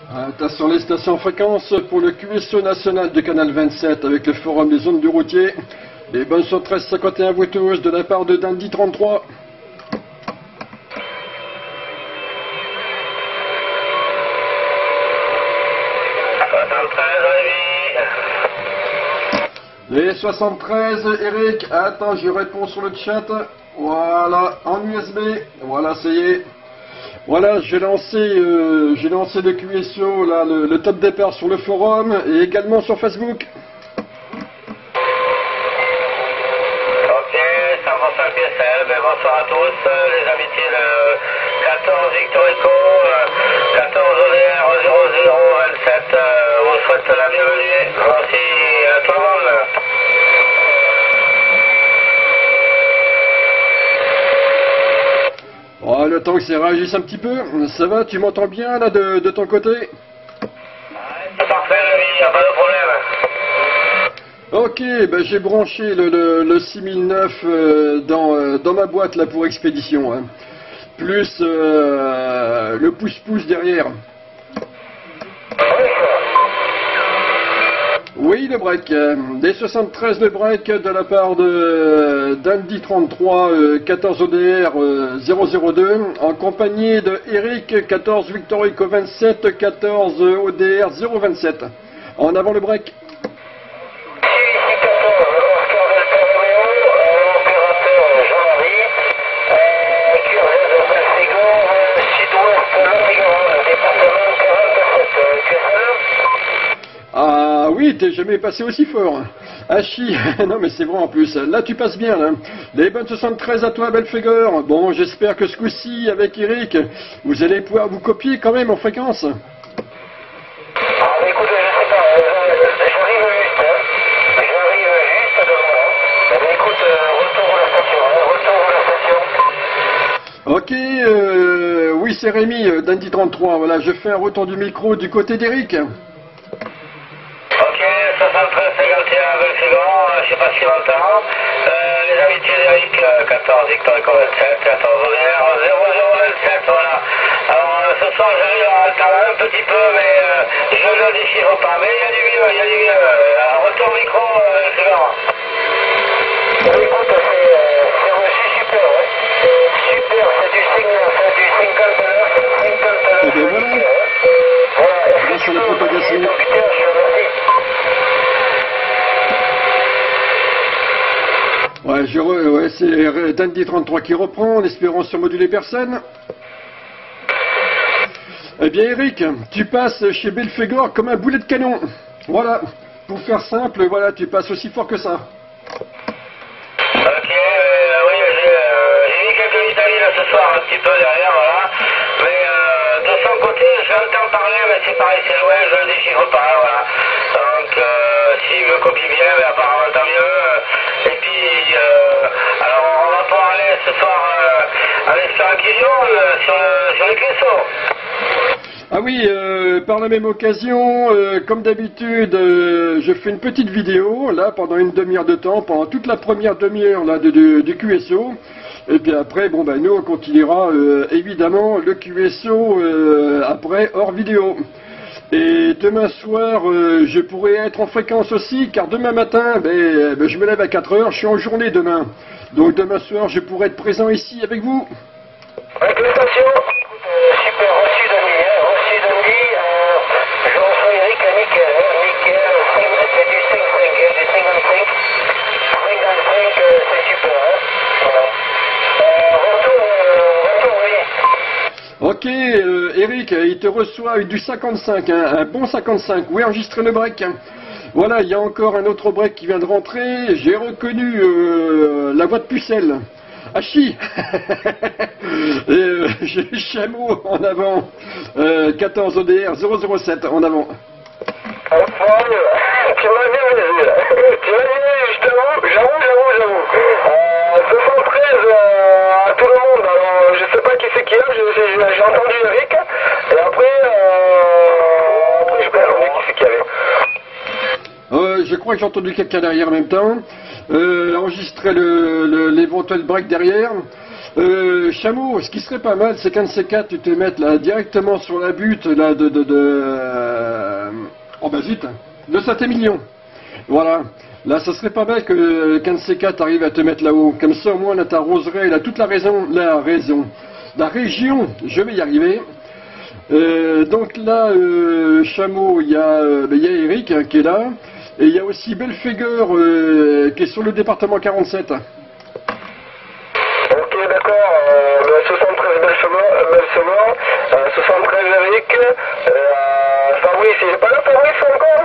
Attention les stations fréquences pour le QSO national du canal 27 avec le forum des zones du routier. Les bonnes sont 1351 vous tous de la part de Dandy 33. Les 73, Eric, attends, je réponds sur le chat. Voilà, en USB. Voilà, ça y est. Voilà, j'ai lancé le QSO, là, le top départ sur le forum et également sur Facebook. Ok, 125 PSL, bonsoir à tous, les amitiés de 14 Victor Echo, 14 ODR 0027, vous souhaite la bienvenue. Merci à tout le monde. Oh, le temps que ça réagisse un petit peu, ça va, tu m'entends bien là de ton côté? Ouais, c'est parfait, il n'y a pas de problème. Ok, ben j'ai branché le 6009 dans ma boîte là pour expédition, hein. Plus le pouce-pouce derrière. Oui, le break. Des 73 de break de la part de Dandy 33 14 ODR 002 en compagnie de Eric 14 Victor Echo 27 14 ODR 027. En avant le break. Ah oui, t'es jamais passé aussi fort. Ah chi, non mais c'est vrai en plus. Là tu passes bien là. Les bonnes 73 à toi Belphégor. Bon, j'espère que ce coup-ci avec Eric, vous allez pouvoir vous copier quand même en fréquence. Ah, mais écoute, je sais pas, j'arrive juste, hein. J'arrive juste devant là. Mais écoute, retour à la station, hein. Retour à la station. Ok, oui c'est Rémi, Dandy 33. Voilà, je fais un retour du micro du côté d'Eric. Ok, 73 51 Belphégor, je sais pas si m'entend. Les amitiés d'Eric, 14 Victor Echo 27, 14 ODR 0027, voilà. Alors ce soir j'arrive à alterner un petit peu, mais je ne le déchire pas. Mais il y a du mieux, il y a du mieux. Retour micro, Belphégor. Écoute, c'est reçu super, ouais. Super, c'est du 59, Et bien voilà. Voilà sur la propagation. Ouais, ouais, c'est Dandy 33 qui reprend, en espérant surmoduler personne. Eh bien Eric, tu passes chez Belphégor comme un boulet de canon. Voilà, pour faire simple, voilà, tu passes aussi fort que ça. Ok, oui, j'ai mis quelques Italiens là ce soir, un petit peu derrière, voilà. Mais de son côté, j'entends parler, mais c'est pareil, c'est loin, je ne le déchiffre pas, voilà. Donc, s'il me copie bien, mais apparemment tant mieux. Et puis, alors on va pouvoir aller ce soir aller sur un Guillon, sur le QSO. Ah oui, par la même occasion, comme d'habitude, je fais une petite vidéo, là, pendant une demi-heure de temps, pendant toute la première demi-heure là du QSO. Et puis après, bon ben nous on continuera évidemment le QSO après hors vidéo. Et demain soir, je pourrai être en fréquence aussi, car demain matin, je me lève à 4 heures, je suis en journée demain. Donc demain soir, je pourrai être présent ici avec vous. Avec les stations, super, reçu Dandy, reçu Dandy, je reçois Eric, nickel, c'est du 55, du 55, 55, c'est super, voilà. Retour, oui. Ok, Eric, il te reçoit avec du 55, hein, un bon 55. Oui, enregistrez le break. Voilà, il y a encore un autre break qui vient de rentrer. J'ai reconnu la voix de Pucelle. Hachi. J'ai le chameau en avant. 14 ODR 007 en avant. Tu m'as vu là. Tu m'as vu justement, j'avoue. 73 à tout le monde, alors je sais pas qui c'est qui est, j'ai entendu Eric, et après je me demandais qui c'est qui avait. Je crois que j'ai entendu quelqu'un derrière en même temps. Enregistrer l'éventuel break derrière. Chameau, ce qui serait pas mal, c'est qu'un de ces quatre, tu te mettes là directement sur la butte là oh bah zut, de Saint-Émilion. Voilà. Là, ça serait pas mal qu'un de ces quatre arrive à te mettre là-haut. Comme ça, au moins, là, t'arroserais là toute la région. Je vais y arriver. Donc là, Chameau, il y a Eric hein, qui est là. Et il y a aussi Belfegor qui est sur le département 47. Ok, d'accord. 73 Belfegor, 73 Eric. Fabrice, il est pas là, Fabrice, encore?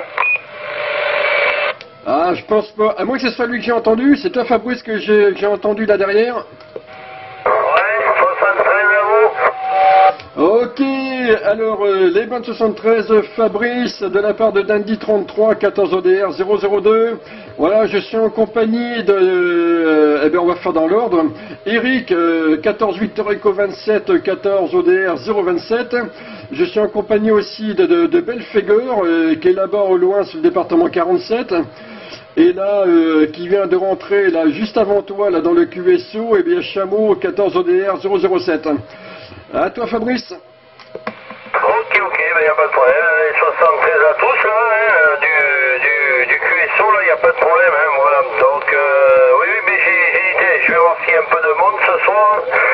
Ah, je pense pas. À moins que ce soit lui que j'ai entendu. C'est toi, Fabrice, que j'ai entendu là derrière. Ouais, 73 euros. Ok, alors les bonnes 73, Fabrice, de la part de Dandy 33, 14 ODR 002. Voilà, je suis en compagnie de... eh bien, on va faire dans l'ordre. Eric, 14 Victor Eco 27, 14 ODR 027. Je suis en compagnie aussi de Belfegor, qui est là-bas au loin sur le département 47. Et là, qui vient de rentrer là juste avant toi, là dans le QSO, et bien Chameau, 14 ODR 007. À toi, Fabrice. Ok, ben y a pas de problème, les 73 à tous là, hein, du QSO là, y a pas de problème, hein, voilà. Donc, oui, mais j'ai hésité, je vais voir s'il y a un peu de monde ce soir.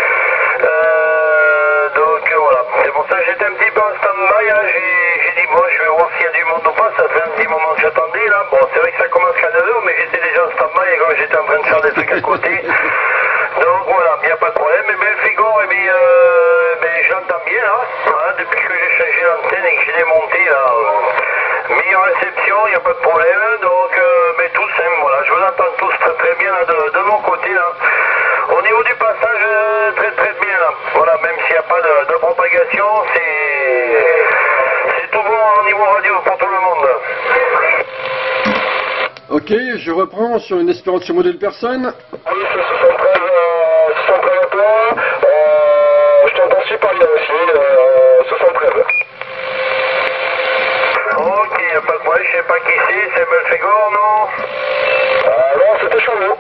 Donc voilà, c'est pour ça que j'étais un petit peu en stand-by, hein. J'ai dit bon, je vais voir s'il y a du monde ou pas, ça fait un petit moment que j'attendais là. Bon, c'est vrai que ça commence qu'à 9h, mais j'étais déjà en stand-by et comme j'étais en train de faire des trucs à côté. Donc voilà, il n'y a pas de problème. Et Belfegor, eh bien, je l'entends bien là, hein, depuis que j'ai changé l'antenne et que j'ai démonté là. Meilleure réception, il n'y a pas de problème. Donc, mais tous, hein, voilà, je vous entends tous très très bien là, de mon côté là. Au niveau du passage, très très bien là. Voilà, même s'il n'y a pas de propagation, c'est tout bon au niveau radio pour tout le monde. Ok, je reprends sur une espérance sur modèle personne. Oui, c'est 73 à toi. Je t'entends super bien aussi, 73. Ok, y a pas de problème, je sais pas qui c'est Belfegor, non? Non, c'était Chameau.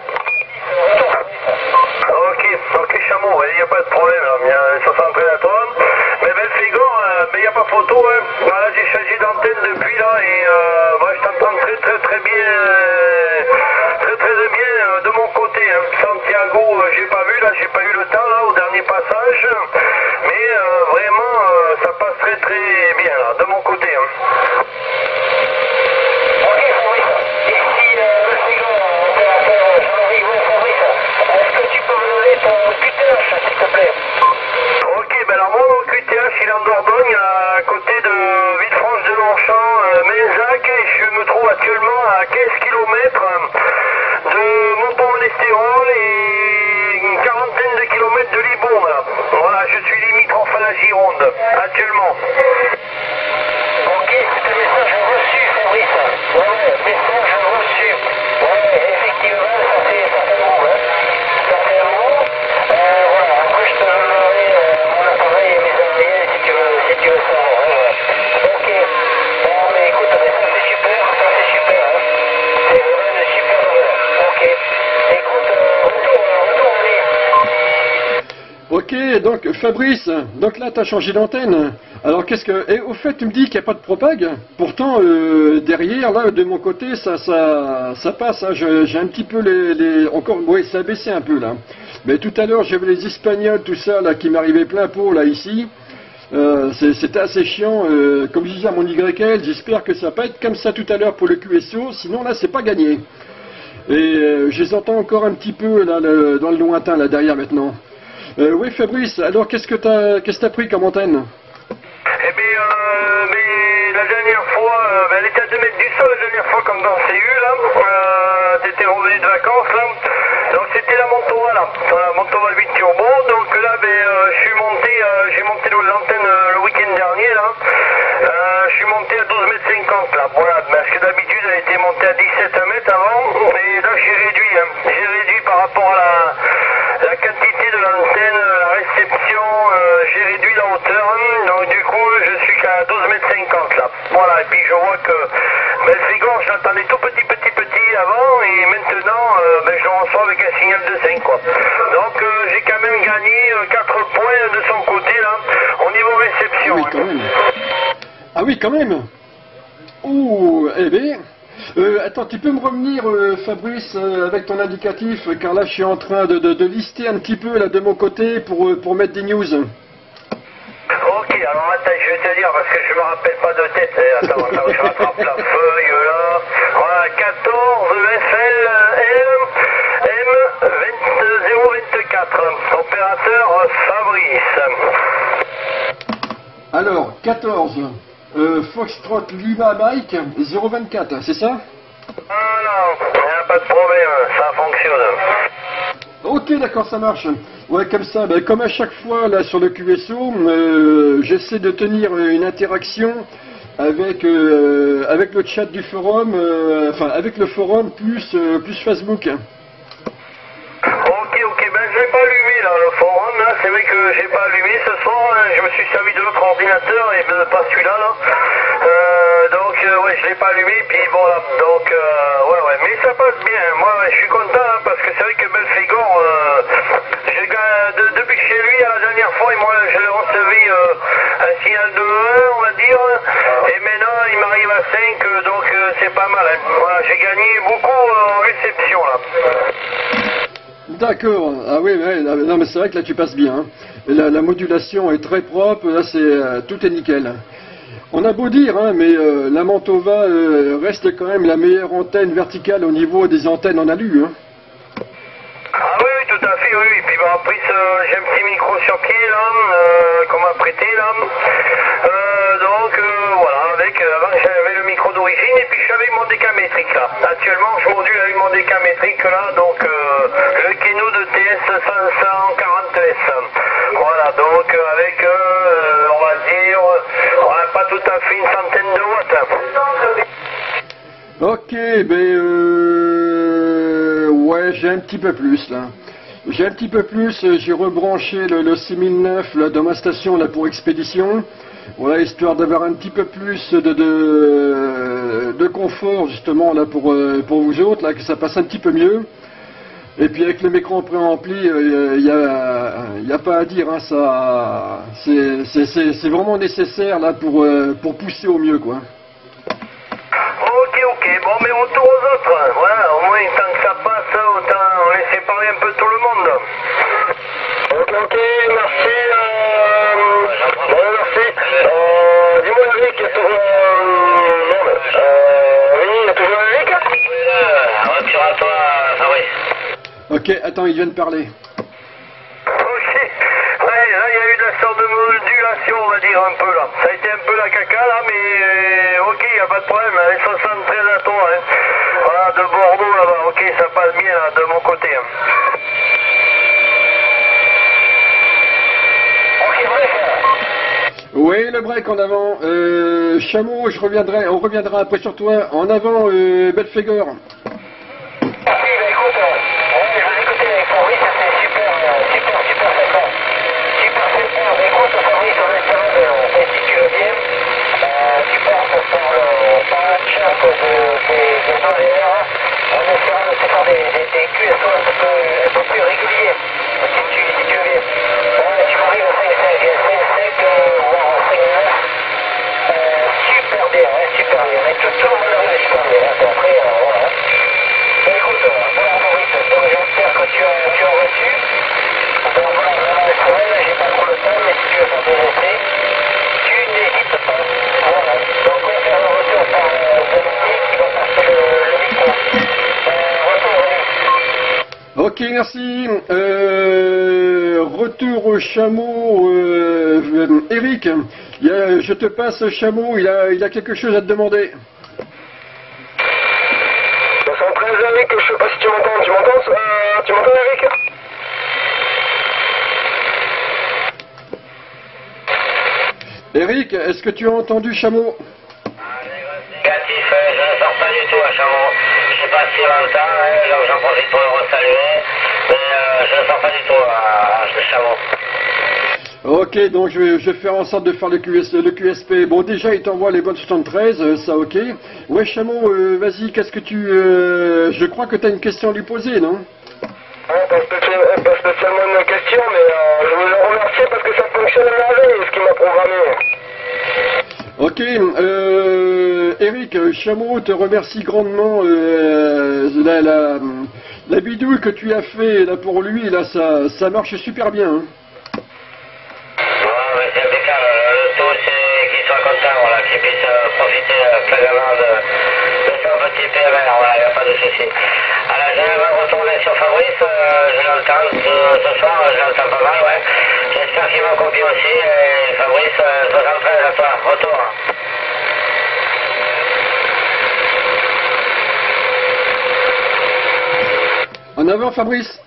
Ok, Chameau, il n'y a pas de problème, il y a 73 à toi. Mais Belfegor, il n'y a pas photo, hein. Voilà, j'ai changé d'antenne depuis là et moi je t'entends très très bien, de mon côté. Hein. Santiago, j'ai pas vu là, j'ai pas eu le temps là au dernier passage, mais vraiment ça passe très très bien là, de mon côté. Hein. Ok, Fabrice. Ici, Belfegor, opérateur Jean-Marie. Ouais, Fabrice, est-ce que tu peux me donner ton QTH, s'il te plaît? Ok, ben alors moi mon QTH il est en Dordogne à côté de Villefranche de Longchamp, Menzac, et je me trouve actuellement à 15 km de Montpont-Monestérol et une quarantaine de kilomètres de Libourne. Voilà, je suis limitrophe à la Gironde actuellement. Ok, c'était message reçu, Fabrice. Ouais, message reçu. Ouais, effectivement, ça fait bon, hein. Ça fait bon. Voilà, après je te donnerai mon appareil et mes antennes si tu veux savoir. Voilà. Ok. Bon, mais écoute, ça c'est super, hein. C'est vraiment une super nouvelle. Ok. Écoute, retour, allez. Ok, donc Fabrice, donc là tu as changé d'antenne. Alors qu'est-ce que... Et au fait, tu me dis qu'il n'y a pas de propag. Pourtant, derrière, là, de mon côté, ça passe. Hein. J'ai un petit peu encore... Oui, ça a baissé un peu, là. Mais tout à l'heure, j'avais les Espagnols, tout ça, là, qui m'arrivaient plein pot, là, ici. C'était assez chiant. Comme je disais à mon YL, j'espère que ça va pas être comme ça tout à l'heure pour le QSO. Sinon, là, c'est pas gagné. Et je les entends encore un petit peu, là, dans le lointain, là, derrière, maintenant. Oui, Fabrice, alors qu'est-ce que t'as pris comme antenne? Eh bien, mais la dernière fois, elle était à 2 mètres du sol la dernière fois comme dans CU là. T'étais revenu de vacances là. Donc c'était la Montova là, la Montova 8 Turbo. Donc là, j'ai monté l'antenne le week-end dernier là. Je suis monté à 12 mètres 50 là. Voilà, parce que d'habitude elle était montée à 17 mètres avant. Et là j'ai réduit, hein. J'ai réduit par rapport à la quantité de l'antenne, la réception, j'ai réduit la hauteur, donc du coup je suis qu'à 12 mètres 50 là. Voilà, et puis je vois que Belfegor, je l'entendais tout petit avant, et maintenant je le reçois avec un signal de 5 quoi. Donc j'ai quand même gagné gagné 4 points de son côté là, au niveau réception. Oui, quand même. Ah oui, quand même. Ouh, eh bien. Attends, tu peux me revenir, Fabrice, avec ton indicatif, car là je suis en train de lister un petit peu là de mon côté pour mettre des news. Ok, alors attends, je vais te dire parce que je me rappelle pas de tête. Attends, je rattrape la feuille là. Voilà, 14 FLM M024. Opérateur Fabrice. Alors, 14, Foxtrot Lima Mike 024, c'est ça? Ah non, il n'y a pas de problème, ça fonctionne. Ok, d'accord, ça marche. Ouais, comme ça, ben, comme à chaque fois là sur le QSO, j'essaie de tenir une interaction avec avec le chat du forum, enfin avec le forum plus Facebook. Ok, ben je l'ai pas allumé là, le forum là, c'est vrai que j'ai pas allumé ce soir, je me suis servi de l'autre ordinateur et pas celui-là là. Donc ouais, je l'ai pas allumé, puis bon là, donc ouais, mais ça passe bien, moi je suis content hein, parce que c'est vrai que Belphégor, depuis que chez lui la dernière fois, moi je l'ai recevé un signal de 1 on va dire, et maintenant il m'arrive à 5, donc c'est pas mal, hein. Voilà, j'ai gagné beaucoup en réception là. D'accord, ah oui, ouais, non mais c'est vrai que là tu passes bien. Hein. Et la modulation est très propre, là c'est tout est nickel. On a beau dire, hein, mais la Mantova reste quand même la meilleure antenne verticale au niveau des antennes en alu. Hein. Ah oui, tout à fait, oui. Et puis bah, après, j'ai un petit micro sur pied là, qu'on m'a prêté là. Donc voilà, avant j'avais le micro d'origine et puis j'avais mon décamétrique là. Actuellement, je module avec mon décamétrique là, donc le Keno de TS 540S. Voilà, donc avec, on va dire, pas tout à fait une centaine de watts. Ok, ben ouais, j'ai un petit peu plus là. J'ai un petit peu plus, j'ai rebranché le 6009 là, dans ma station là, pour expédition. Voilà, histoire d'avoir un petit peu plus de confort justement là pour vous autres, là, que ça passe un petit peu mieux. Et puis avec le micro pré-rempli, il y a pas à dire, hein, ça, c'est vraiment nécessaire là pour pousser au mieux quoi. Ok, bon mais retour aux autres, voilà, au moins tant que ça passe, autant on laisse séparer un peu tout le monde. Ok, merci, merci. Dis-moi Eric, il y a toujours oui, il y a toujours Eric. Retour à toi, Fabrice. Ok, attends, il vient de parler. Ok, ouais, là il y a eu de la sorte de modulation, on va dire un peu là. Ça a été un peu la caca là, mais ok, il n'y a pas de problème, elle est 73 à toi, hein. Voilà, de Bordeaux là-bas, ok, ça passe bien là, de mon côté. Hein. Ok, bref. Oui, le break en avant. Chameau, on reviendra après sur toi. En avant, Belphégor. Merci, bah écoute, je vous écoutais avec Fabrice, c'était super sympa. Super sympa. Écoute, Fabrice, on espère si tu veux bien, tu passes par le chat des OLR, on essaiera de se faire des QSO un peu plus réguliers, si tu veux bien. Ouais, tu m'arrives au 5.5, voire au 5.9, super bien, mais tout le monde arrive super bien, après, voilà. Écoute, voilà Fabrice, donc j'espère que tu as reçu. Donc voilà, vraiment le soleil, j'ai pas trop le temps, mais si tu veux t'intéresser, tu n'hésites pas. Voilà, donc on va faire un retour par Dominique qui va passer le micro. Retour Dominique. Ok, merci. Retour au chameau. Eric, je te passe chameau, il a quelque chose à te demander. Eric, je sais pas si tu m'entends, tu m'entends Eric? Eric, est-ce que tu as entendu chameau? Négatif, je ne sors pas du tout à Chameau. Je sais pas si longtemps, donc j'en profite pour le resaluer, mais je ne sors pas du tout à Chameau. Ok, donc je vais faire en sorte de faire le QSP. Bon, déjà, il t'envoie les bonnes 73, ça ok. Ouais, Chameau, vas-y, qu'est-ce que tu... je crois que tu as une question à lui poser, non? Pas spécialement une question, mais je voulais le remercier parce que ça fonctionne à merveille, ce qu'il m'a programmé. Ok, Eric, Chameau te remercie grandement. La bidouille que tu as fait là pour lui, là, ça marche super bien. Hein. Ouais, mais c'est impeccable. Le tout, c'est qu'il soit content, voilà, qu'il puisse profiter pleinement de son petit PMR, voilà, il n'y a pas de souci. Alors, je vais retourner sur Fabrice, je l'entends ce soir, je l'entends pas mal, ouais. J'espère qu'il m'a copié aussi, et Fabrice, 73 à toi, retour. En avant, Fabrice.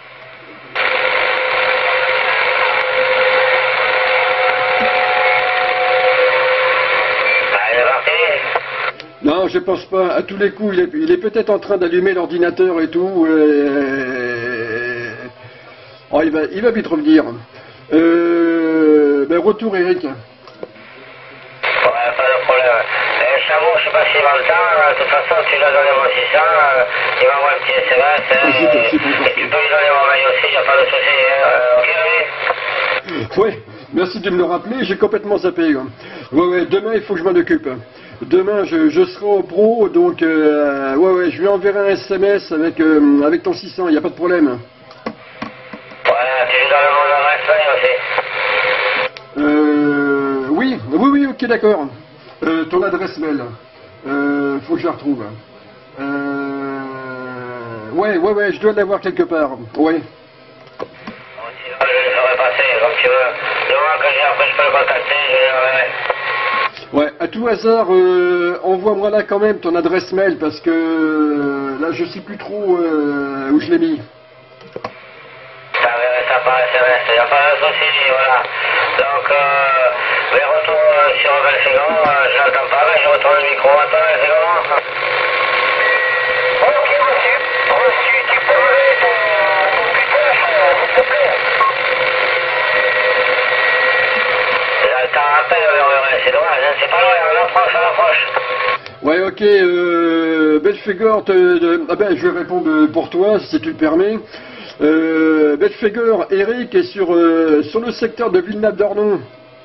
Non, je pense pas. À tous les coups, il est peut-être en train d'allumer l'ordinateur et tout. Oh, il va vite revenir. Ben, retour, Eric. Ouais, pas de problème. Chameau, je sais pas s'il m'entend. De toute façon, tu lui as donné mon 600. Il m'envoie un petit SMS. Et tu peux lui donner mon mail aussi, il n'y a pas de souci. Ok, oui. Ouais, merci de me le rappeler. J'ai complètement zappé. Ouais, demain, il faut que je m'en occupe. Demain, je serai au pro, donc ouais, je lui enverrai un SMS avec ton 600, il n'y a pas de problème. Ouais, tu lui donnes mon adresse mail aussi. Oui, ok, d'accord. Ton adresse mail, faut que je la retrouve. Ouais, je dois l'avoir quelque part, ouais. Je les aurais passés, comme tu veux. Le moment que j'ai après, je peux le contacter, je les enverrai. Ouais, à tout hasard, envoie-moi là quand même ton adresse mail parce que là je sais plus trop où je l'ai mis. Ça verrait ça par SMS, il n'y a pas de souci, voilà. Donc, les retours sur Belfégon, je n'entends pas, mais je retourne le micro. Attends, Belfégon. Ok, reçu. Reçu, tu peux me mettre ton putage, s'il te plaît. J'entends à peine, c'est dommage, hein, c'est pas loin, on approche. Ouais, ok, Belfégor, ah ben, je vais répondre pour toi, si tu le permets. Belfégor, Eric est sur le secteur de Villeneuve-d'Ornon.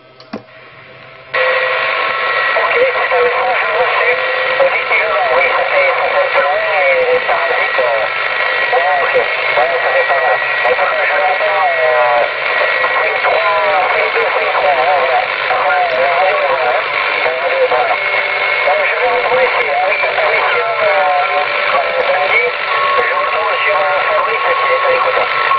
Ok, c'est un message reçu. Effectivement, oui, ça fait un peu loin et ça résiste. Ok, ouais, ça fait pas mal. En tout cas, je l'entends, free 3, free 2, free 3, voilà. La radio est bonne, hein. La radio est bonne. Je vais retourner ici avec la permission samedi. Je retourne sur Fabrice qui est à l'écoute.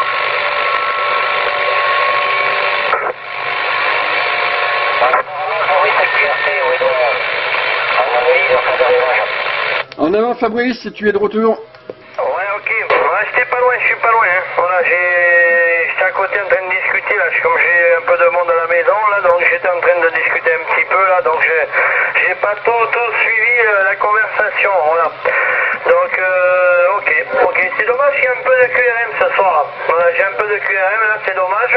Fabrice est QRT, oui, donc, à mon avis, il doit faire des ravages. En avant, Fabrice, si tu es de retour. Ouais, ok. Ouais, j'étais pas loin, je suis pas loin. Hein. Voilà, j'étais à côté en train de discuter, là. Comme j'ai un peu de monde à la maison, là, donc j'étais en train de discuter un petit peu, là. Donc j'ai pas tout suivi la conversation, voilà. Donc, ok. C'est dommage qu'il y ait un peu de QRM ce soir, là. Voilà, j'ai un peu de QRM, là, c'est dommage.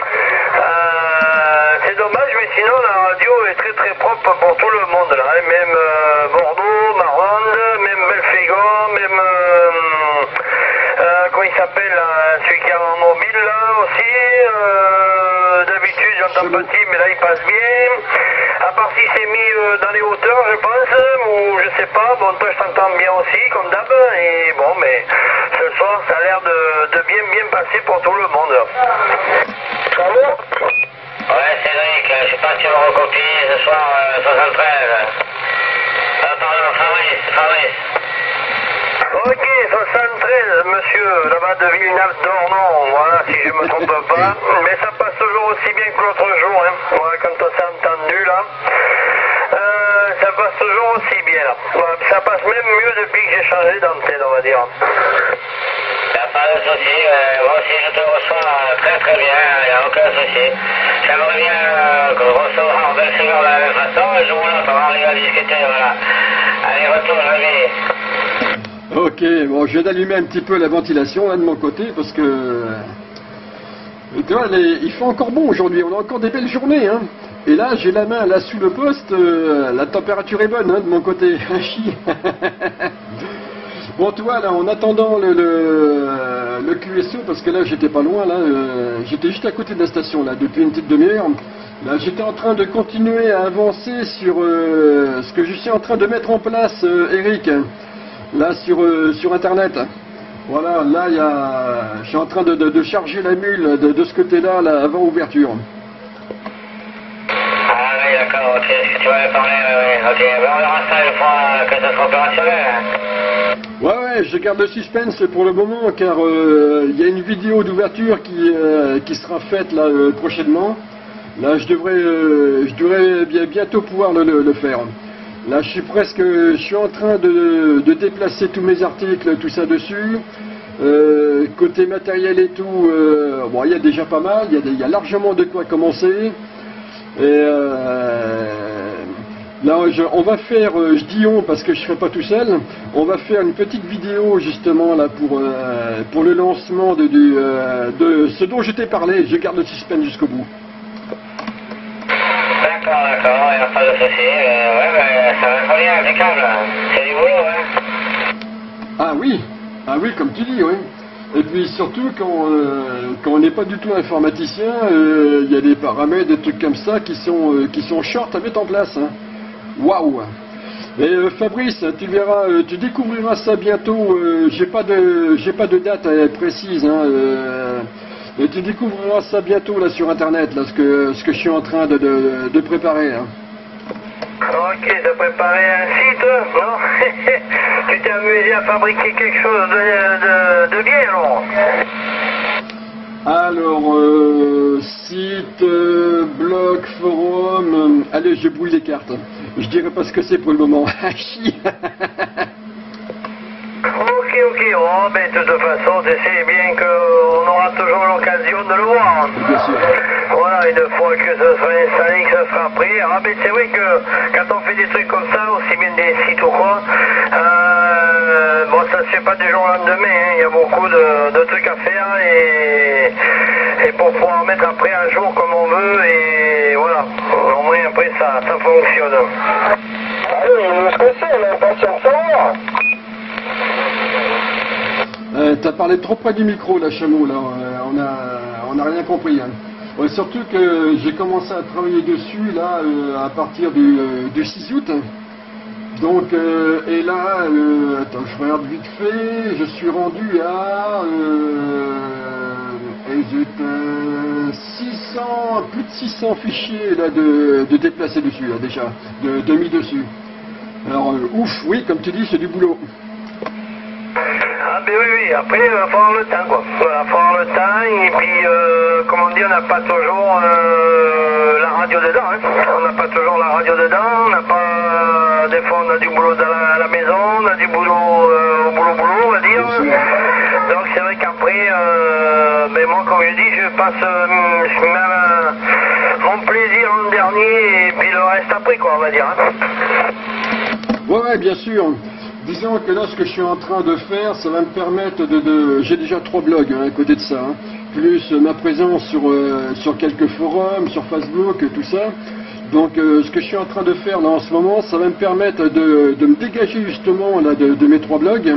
C'est dommage, mais sinon, la radio est très très propre pour tout le monde, là. Hein. Même Bordeaux, Maronde, même Belfégon, même... comment il s'appelle, celui qui est en mobile là aussi, d'habitude j'entends petit mais là il passe bien, à part s'il s'est mis dans les hauteurs je pense, ou je sais pas, bon toi je t'entends bien aussi comme d'hab, et bon mais ce soir ça a l'air de bien passer pour tout le monde. Ça va? Ouais, Cédric, je sais pas si tu me recopies ce soir, 73. Pardon, Fabrice. Ok, 73, monsieur, là-bas de Villeneuve-d'Ornon, voilà, si je me trompe pas. Mais ça passe toujours aussi bien que l'autre jour, hein. Voilà, quand on s'est entendu, là. Ça passe toujours aussi bien, là. Voilà, ça passe même mieux depuis que j'ai changé d'antenne, on va dire. Il n'y a pas de souci, moi aussi je te reçois très très bien, il n'y a aucun souci. J'aimerais bien recevoir Belfégon de la même façon, et je vous l'autre, on va arriver à discuter, voilà. Allez, retour, Javier. Ok, bon, je viens d'allumer un petit peu la ventilation là de mon côté parce que tu vois, il fait encore bon aujourd'hui, on a encore des belles journées, hein. Et là, j'ai la main là sous le poste, la température est bonne, hein, de mon côté. Bon, toi là, en attendant le QSO parce que là j'étais pas loin, là j'étais juste à côté de la station là depuis une petite demi-heure. Là j'étais en train de continuer à avancer sur ce que je suis en train de mettre en place, Eric, là sur internet. Voilà, là je suis en train de charger la mule de ce côté-là, là, avant ouverture. Ah oui, d'accord, ok, ce que tu m'avais parlé, ok, ben, on verra ça une fois que ça sera opérationnel. Ouais, je garde le suspense pour le moment car il y a une vidéo d'ouverture qui sera faite là prochainement. Là, je devrais bientôt pouvoir le faire. Là, je suis en train de déplacer tous mes articles, tout ça dessus. Côté matériel et tout, bon, il y a déjà pas mal, il y a largement de quoi commencer. Et là, on va faire, je dis on parce que je ne serai pas tout seul, on va faire une petite vidéo justement là pour le lancement de ce dont je t'ai parlé. Je garde le suspense jusqu'au bout. D'accord, il n'y a pas de souci. Ouais, ben, ça va très bien, impeccable. C'est du boulot, ouais. Ah oui, comme tu dis, oui. Et puis surtout, quand on n'est pas du tout informaticien, il y a des paramètres, des trucs comme ça qui sont short à mettre en place. Hein. Waouh! Et Fabrice, tu verras, tu découvriras ça bientôt. J'ai pas de date précise. Hein, et tu découvriras ça bientôt là sur internet, là, ce que je suis en train de préparer. Hein. Ok, de préparer un site, non? Tu t'es amusé à fabriquer quelque chose de bien, alors? Alors, site, blog, forum, allez, je brouille les cartes. Je dirais pas ce que c'est pour le moment. Ok, oh, ben, de toute façon, tu sais bien qu'on aura toujours l'occasion de le voir. Bien sûr. Voilà, une fois que ce sera installé, que ce sera pris. Ah, ben, c'est vrai que quand on fait des trucs comme ça, aussi bien des sites ou quoi, bon, ça se fait pas du jour au lendemain, hein. Il y a beaucoup de trucs à faire et pour pouvoir mettre après un jour comme on veut et voilà, au moins après ça fonctionne. Ah oui, ce que c'est, on a l'impression de savoir. T'as parlé trop près du micro là, Chameau, là, on a rien compris. Hein. Ouais, surtout que j'ai commencé à travailler dessus là à partir du 6 août. Donc, et là, attends, je regarde vite fait, je suis rendu à plus de 600 fichiers là de déplacer dessus là, déjà, de mis dessus. Alors, ouf, oui, comme tu dis, c'est du boulot. Ah ben oui, après il va falloir le temps quoi. Il va falloir le temps et puis comme on dit on n'a pas toujours la radio dedans. Hein. On n'a pas toujours la radio dedans, on n'a pas des fois on a du boulot à la maison, on a du boulot au boulot on va dire. Donc c'est vrai qu'après ben moi comme je dis je passe mon plaisir en dernier et puis le reste après quoi on va dire. Hein. Ouais, bien sûr. Disons que là, ce que je suis en train de faire, ça va me permettre j'ai déjà 3 blogs hein, à côté de ça, hein, plus ma présence sur quelques forums, sur Facebook, tout ça. Donc, ce que je suis en train de faire là en ce moment, ça va me permettre de me dégager justement là, de mes 3 blogs.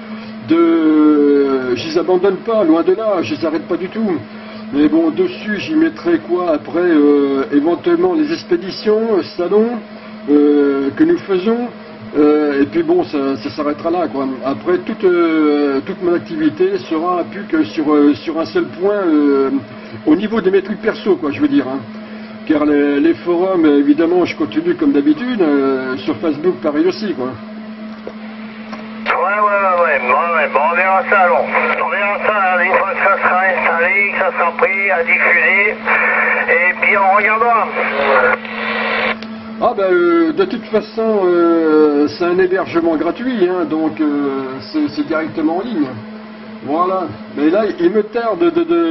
Je les abandonne pas, loin de là, je les arrête pas du tout. Mais bon, dessus, j'y mettrai quoi après, éventuellement les expéditions, salons que nous faisons. Et puis bon, ça s'arrêtera là quoi. Après toute mon activité sera plus que sur un seul point au niveau de mes trucs perso quoi, je veux dire. Hein. Car les forums, évidemment, je continue comme d'habitude. Sur Facebook, pareil aussi quoi. Ouais. Bon, on verra ça alors. On verra ça une fois que ça sera installé, que ça sera pris à diffuser. Et puis on regardera. Ah ben de toute façon c'est un hébergement gratuit hein, donc c'est directement en ligne. Voilà. Mais là il me tarde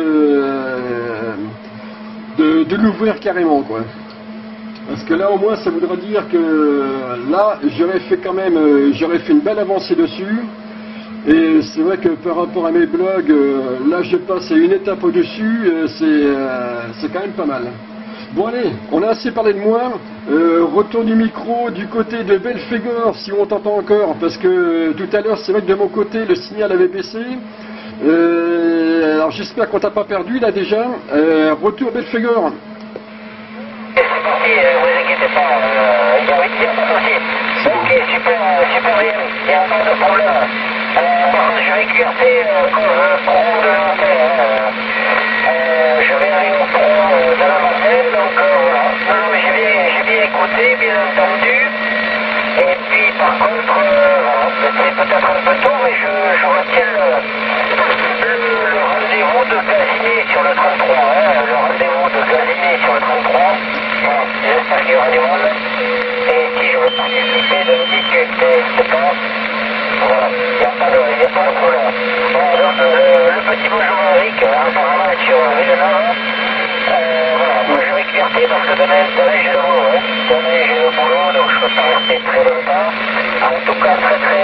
de l'ouvrir carrément quoi. Parce que là au moins ça voudrait dire que là j'aurais fait une belle avancée dessus. Et c'est vrai que par rapport à mes blogs, là je passe à une étape au-dessus, c'est quand même pas mal. Bon allez, on a assez parlé de moi, retour du micro du côté de Belphégor si on t'entend encore, parce que tout à l'heure c'est vrai que de mon côté le signal avait baissé, Alors j'espère qu'on t'a pas perdu là déjà. Retour Belphégor. C'est parti, vous inquiétez pas, il y a 8 tirs, pas de souci. Ok, super, super bien, il n'y a pas de problème. Par contre, je vais QRT comme je prends de l'antenne. Je vais aller au front de la Marseille, donc voilà. Non, mais j'ai bien écouté, bien entendu. Et puis par contre, voilà, c'est peut-être un peu tôt, mais je retiens le rendez-vous de Gazini sur le 33. Le rendez-vous de Gazini sur le 33. Voilà, j'espère qu'il y aura du monde. Et si je veux participer, de me dire que c'est pas. Voilà, il n'y a pas de problème. Bon, donc, le petit bonjour à Eric, apparemment sur Villeneuve. Voilà, moi je vais QRT parce que demain j'ai le boulot. Demain j'ai le boulot, donc je ne peux pas rester très longtemps. En tout cas,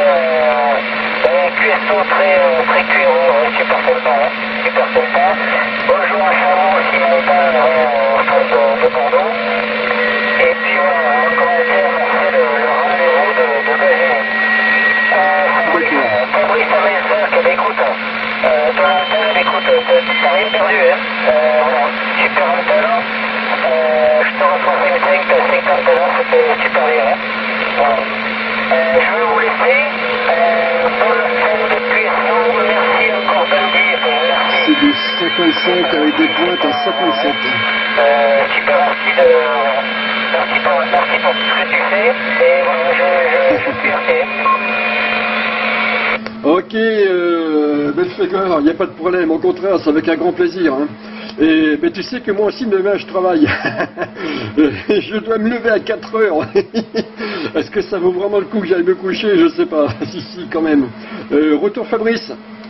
QSO très cuiro, super sympa, super sympa. Bonjour à Charles aussi, longtemps au centre de Bordeaux. Et puis voilà, on va commencer à lancer le rendez-vous de Gazini. Fabrice Amelsac, écoute, ton antenne, écoute, t'as rien perdu, hein. Voilà, super antenne. Je te reçois 50 là, c'était super bien, hein. Voilà. Je vais vous laisser. Bonne scène de QSO, merci encore Bendy. C'est du 55 avec des pointes à 57. Super, merci pour tout ce que tu fais. Et voilà, je QRT. Ok, Belphégor, il n'y a pas de problème, au contraire, c'est avec un grand plaisir. Hein. Mais tu sais que moi aussi demain je travaille. Je dois me lever à 4 heures. Est-ce que ça vaut vraiment le coup que j'aille me coucher? Je sais pas. Si, quand même. Retour Fabrice.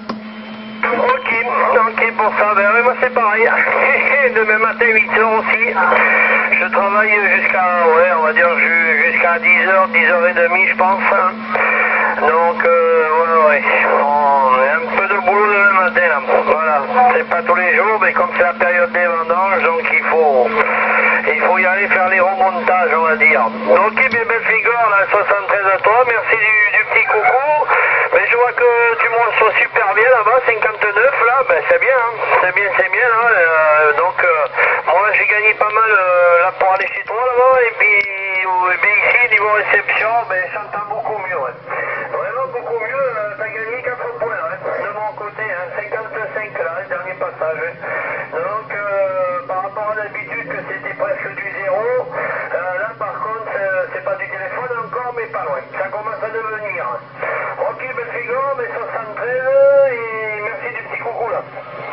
Ok, pour ça, ben moi c'est pareil. Demain matin, 8h aussi. Je travaille jusqu'à, on va dire jusqu'à 10h, 10h30, je pense. Donc, ouais. On a un peu de boulot demain matin, là. Voilà. C'est pas tous les jours, mais comme c'est la période des vendanges, donc il faut y aller faire les remontages, on va dire. Ok, bien Belphégor, là, 73 à toi. Merci du petit coucou. Mais je vois que tu me reçois super bien là-bas, 59 là, ben c'est bien, hein. C'est bien, hein. Donc, moi j'ai gagné pas mal là pour aller chez toi là-bas, et puis ici, niveau réception, ben j'entends beaucoup mieux, ouais. Vraiment beaucoup mieux, t'as gagné 4 points, hein, de mon côté, hein, 55 là, le dernier passage. Hein. Donc, par rapport à l'habitude que c'était presque du zéro, là par contre, c'est pas du téléphone encore, mais pas loin. Ça commence à devenir. Hein. Ok, Belphégor, mais 73, et merci du petit coucou là.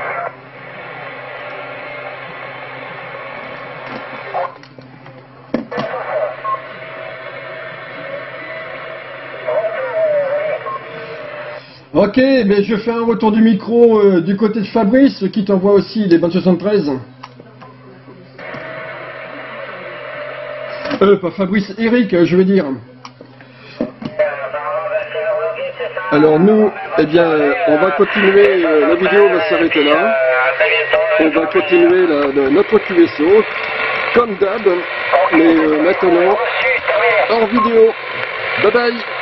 Ok, mais je fais un retour du micro du côté de Fabrice qui t'envoie aussi les bonnes 73. Pas Fabrice, Eric, je veux dire. Alors nous, eh bien, on va continuer, la vidéo va s'arrêter là. On va continuer notre QSO, comme d'hab, mais maintenant, hors vidéo. Bye bye.